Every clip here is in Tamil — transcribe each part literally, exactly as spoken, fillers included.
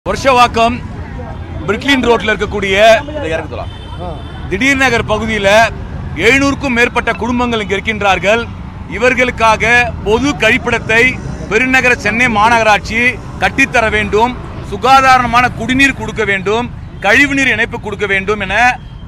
வருஷவாக்கம் பிரிக்லின் ரோட்ல இருக்கக்கூடிய திடீர் நகர் பகுதியில் எழுநூறுக்கும் மேற்பட்ட குடும்பங்கள் இங்கு இருக்கின்றார்கள். இவர்களுக்காக பொது கழிப்பிடத்தை பெருநகர சென்னை மாநகராட்சி கட்டித்தர வேண்டும், சுகாதாரமான குடிநீர் கொடுக்க வேண்டும், கழிவுநீர் இணைப்பு கொடுக்க வேண்டும் என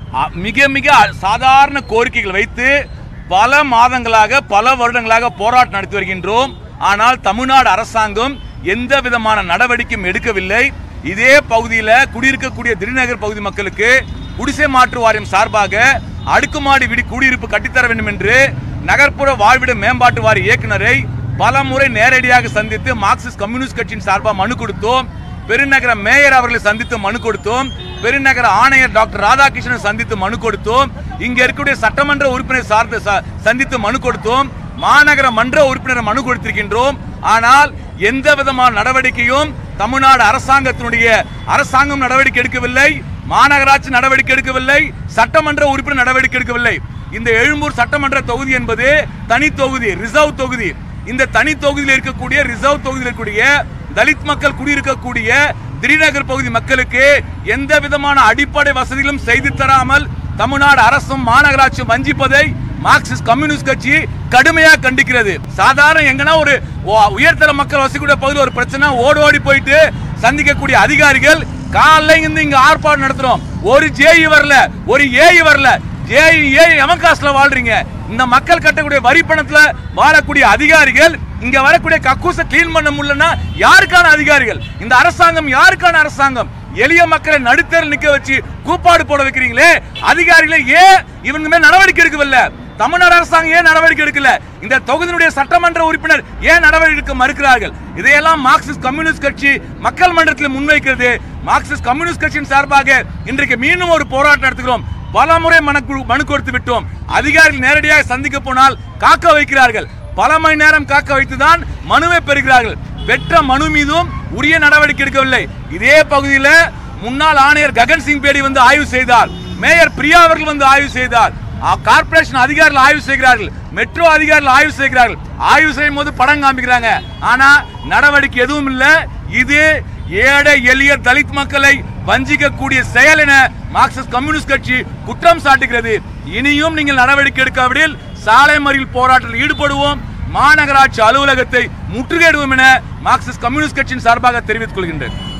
மிக மிக சாதாரண கோரிக்கைகள் வைத்து பல மாதங்களாக பல வருடங்களாக போராட்டம் நடத்தி வருகின்றோம். ஆனால் தமிழ்நாடு அரசாங்கம் எந்த விதமான நடவடிக்கையும் எடுக்கவில்லை. இதே பகுதியில் குடியிருக்கக்கூடிய திடீர்நகர் பகுதி மக்களுக்கு குடிசை மாற்று வாரியம் சார்பாக அடுக்குமாடி விடி குடியிருப்பு கட்டித்தர வேண்டும் என்று நகர்ப்புற வாழ்விட மேம்பாட்டு வாரிய இயக்குநரை பல முறை நேரடியாக சந்தித்து மார்க்சிஸ்ட் கம்யூனிஸ்ட் கட்சியின் சார்பாக மனு கொடுத்தோம். பெருநகர மேயர் அவர்களை சந்தித்து மனு கொடுத்தோம். பெருநகர ஆணையர் டாக்டர் ராதாகிருஷ்ணன் சந்தித்து மனு கொடுத்தோம். இங்க இருக்கக்கூடிய சட்டமன்ற உறுப்பினர் சார்ந்து சந்தித்து மனு கொடுத்தோம். மாநகர மன்ற உறுப்பினர் மனு கொடுத்திருக்கின்றோம். ஆனால் எந்த விதமான நடவடிக்கையும் தமிழ்நாடு அரசாங்கத்தினுடைய அரசாங்கம் நடவடிக்கை எடுக்கவில்லை, மாநகராட்சி நடவடிக்கை எடுக்கவில்லை, சட்டமன்ற உறுப்பினர் நடவடிக்கை எடுக்கவில்லை. இந்த எழும்பூர் சட்டமன்ற தொகுதி என்பது தனி தொகுதி, ரிசர்வ் தொகுதி. இந்த தனி தொகுதியில் இருக்கக்கூடிய ரிசர்வ் தொகுதியில் இருக்கக்கூடிய தலித் மக்கள் குடியிருக்கக்கூடிய திடீர்நகர் பகுதி மக்களுக்கு எந்த விதமான அடிப்படை வசதிகளும் செய்து தராமல் தமிழ்நாடு அரசும் மாநகராட்சியும் வஞ்சிப்பதை மார்க்சிஸ்ட் கம்யூனிஸ்ட் கட்சி கடுமையாக கண்டிக்கிறது. சாதாரண எங்கன்னா ஒரு உயர்தர மக்கள் வசிக்கூடிய பகுதியில் ஒரு பிரச்சனை ஓடி ஓடி போயிட்டு சந்திக்கக்கூடிய அதிகாரிகள் காலைல இருந்து இங்க ஆர்ப்பாட்டம் நடத்துறோம். ஒரு ஜேஇ வரல, ஒரு ஏஇ வரல. ஜேஇ ஏஇ எமகாஸ்ல வாழ்றீங்க. இந்த மக்கள் கட்டக்கூடிய வரி பணத்துல வாழக்கூடிய அதிகாரிகள் இங்க வரக்கூடிய கக்கூச கிளீன் பண்ண முடியலன்னா யாருக்கான அதிகாரிகள்? இந்த அரசாங்கம் யாருக்கான அரசாங்கம்? எளிய மக்களை நடுத்தர நிக்க வச்சு கூப்பாடு போட வைக்கிறீங்களே, அதிகாரிகளை ஏன் இவங்க மேல் நடவடிக்கை எடுக்கவில்லை? தமிழ்நாடு அரசாங்கம் ஏன் நடவடிக்கை எடுக்கல? இந்த தொகுதியினுடைய சட்டமன்ற உறுப்பினர் ஏன் நடவடிக்கை எடுக்க மறுக்கிறார்கள்? இதையெல்லாம் மார்க்சிஸ்ட் கம்யூனிஸ்ட் கட்சி மக்கள் மன்றத்தில் முன்வைக்கிறது. மார்க்சிஸ்ட் கம்யூனிஸ்ட் கட்சியின் சார்பாக இன்றைக்கு மீண்டும் ஒரு போராட்டம் நடத்துகிறோம். பல முறை மனு கொடுத்து விட்டோம். அதிகாரிகள் நேரடியாக சந்திக்க போனால் காக்க வைக்கிறார்கள். பல மணி நேரம் காக்க வைத்துதான் மனுவை பெறுகிறார்கள். பெற்ற மனு மீதும் உரிய நடவடிக்கை எடுக்கவில்லை. இதே பகுதியில் முன்னாள் ஆணையர் ககன் சிங் பேடி வந்து ஆய்வு செய்தார். மேயர் பிரியா அவர்கள் வந்து ஆய்வு செய்தார். கார்பரேஷன் அதிகாரிகள் ஆய்வு செய்கிறார்கள், மெட்ரோ அதிகாரிகள் ஆய்வு செய்கிறார்கள். ஆய்வு செய்யும் போது படம் காமிக்கிறாங்க, ஆனா நடவடிக்கை எதுவும் இல்லை. இது ஏழை எளிய தலித் மக்களை வஞ்சிக்கக்கூடிய செயல் என மார்க்சிஸ்ட் கம்யூனிஸ்ட் கட்சி குற்றம் சாட்டுகிறது. இனியும் நீங்கள் நடவடிக்கை எடுக்காவிடில் சாலை மறியல் போராட்டத்தில் ஈடுபடுவோம், மாநகராட்சி அலுவலகத்தை முற்றுகையிடுவோம் என மார்க்சிஸ்ட் கம்யூனிஸ்ட் கட்சியின் சார்பாக தெரிவித்துக் கொள்கின்றேன்.